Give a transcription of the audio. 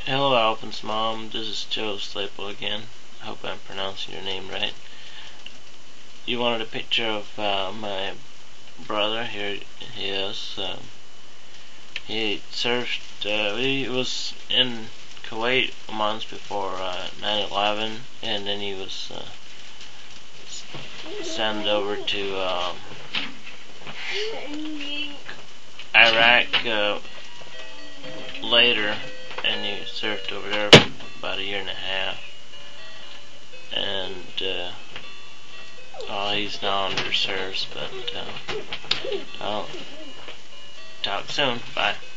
Hello, Alvin's mom. This is Joe Slabaugh again. I hope I'm pronouncing your name right. You wanted a picture of my brother. Here he is. He served. He was in Kuwait months before 9/11, and then he was sent over to Iraq later, and he served over there for about a year and a half. And he's now under service, but I'll talk soon. Bye.